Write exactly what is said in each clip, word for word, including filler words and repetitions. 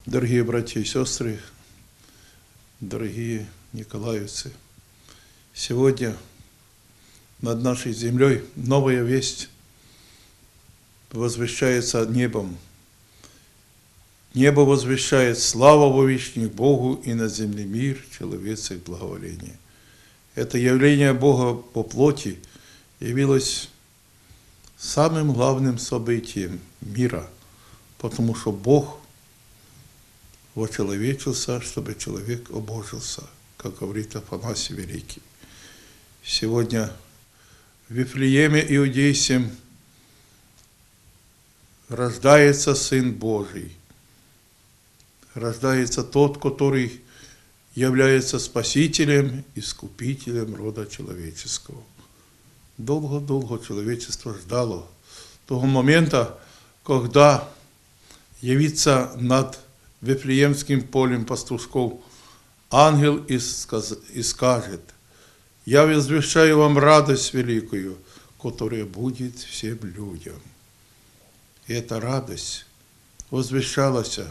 Дорогие братья и сестры, дорогие николаевцы, сегодня над нашей землей новая весть возвещается небом. Небо возвещает слава вовечних Богу, и на земле мир, человецах благоволение. Это явление Бога по плоти явилось самым главным событием мира, потому что Бог вочеловечился, чтобы человек обожился, как говорит Афанасий Великий. Сегодня в Вифлееме Иудейском рождается Сын Божий, рождается тот, который является Спасителем, Искупителем рода человеческого. Долго-долго человечество ждало того момента, когда явится над Вифлеемским полем пастушков ангел и скажет: «Я возвещаю вам радость великую, которая будет всем людям». И эта радость возвещалась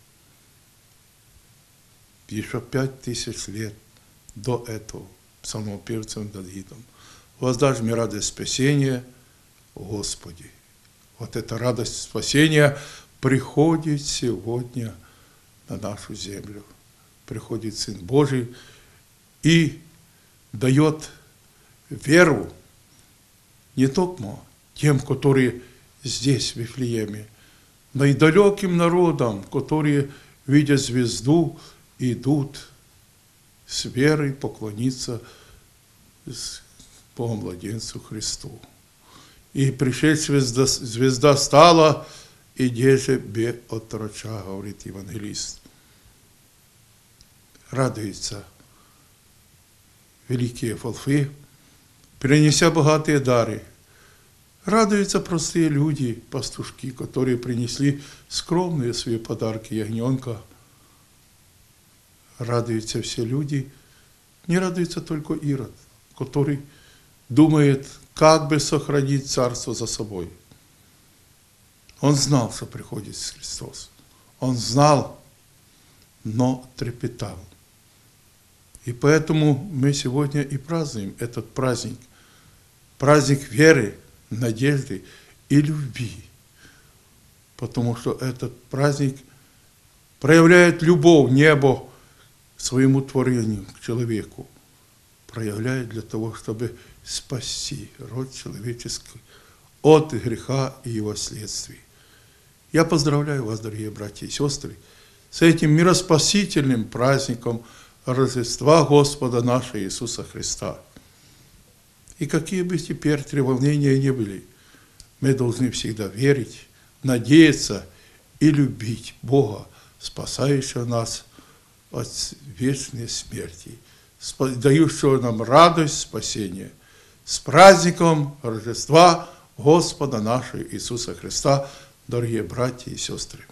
еще пять тысяч лет до этого псалмопевцем Давидом. «Воздашь мне радость спасения, Господи». Вот эта радость спасения приходит сегодня на нашу землю. Приходит Сын Божий и дает веру не только тем, которые здесь, в Вифлееме, но и далеким народам, которые, видя звезду, идут с верой поклониться Богу-младенцу Христу. И пришедшая звезда, звезда стала, и деже бе отроча, говорит евангелист. Радуются великие волхвы, принеся богатые дары. Радуются простые люди, пастушки, которые принесли скромные свои подарки ягненка. Радуются все люди, не радуется только Ирод, который думает, как бы сохранить царство за собой. Он знал, что приходит Христос. Он знал, но трепетал. И поэтому мы сегодня и празднуем этот праздник. Праздник веры, надежды и любви. Потому что этот праздник проявляет любовь неба к своему творению, к человеку. Проявляет для того, чтобы спасти род человеческий от греха и его следствий. Я поздравляю вас, дорогие братья и сестры, с этим мироспасительным праздником Рождества Господа нашего Иисуса Христа. И какие бы теперь треволнения ни были, мы должны всегда верить, надеяться и любить Бога, спасающего нас от вечной смерти, дающего нам радость спасения. С праздником Рождества Господа нашего Иисуса Христа, дорогие братья и сестры!